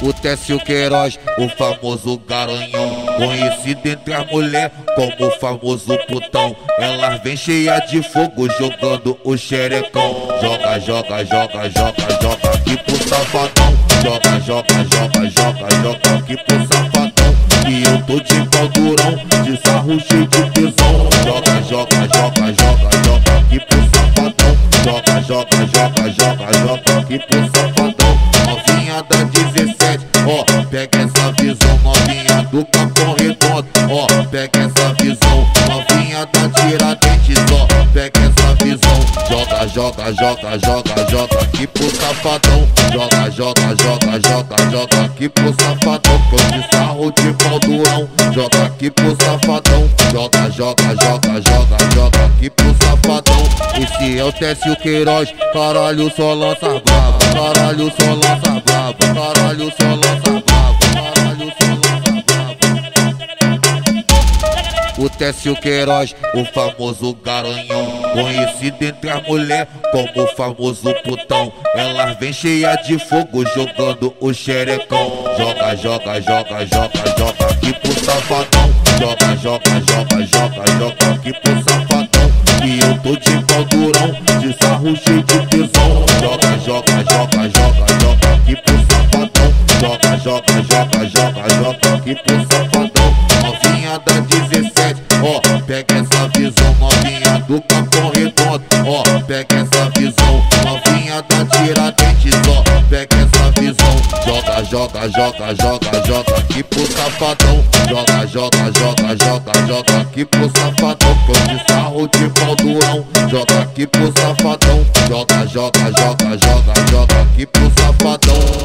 O Técio Queiroz, o famoso garanhão, conhecido entre as mulheres como o famoso putão. Elas vem cheia de fogo jogando o xerecão. Joga, joga, joga, joga, joga aqui pro safadão. Joga, joga, joga, joga, joga aqui pro safadão. E eu tô de pau durão, de sarro cheio de tesão. Joga, joga, joga, joga, joga aqui pro safadão. Joga, joga, joga, joga, joga aqui pro safadão. Novinha da 17, ó, pega essa visão. Novinha do Capão Redondo, ó, pega essa visão. Novinha da Tiradentes, ó, pega essa visão. Joga, joga, joga, joga, joga aqui pro safadão. Joga, joga, joga, joga, joga aqui pro safadão. Tô de sarro de pau durão, joga aqui pro safadão. Joga, joga, joga, joga, joga aqui pro safadão. Esse é o Técio Queiroz, caralho, só lança brava. Caralho, só lança brava. Caralho, só lança brava. Caralho, só lança brava. O Técio Queiroz, o famoso garanhão, conhecido entre as mulheres como o famoso putão. Elas vem cheia de fogo jogando o xerecão. Joga, joga, joga, joga, joga aqui pro safadão. Joga, joga, joga, joga, joga aqui pro safadão. E eu tô de pau durão, de sarro cheio de tesão. Joga, joga, joga, joga, joga aqui pro safadão. Joga, joga, joga, joga, joga aqui pro safadão. Novinha da 17, ó, pega essa visão. Novinha do Capão Redondo, ó, pega essa visão. Novinha da Tiradentes, ó, pega essa visão. Joga, joga, joga, joga, joga aqui pro safadão. Joga, joga, joga, joga, joga aqui pro safadão. Tô de sarro de pau durão, joga aqui pro safadão. Joga, joga, joga, joga, joga aqui pro safadão.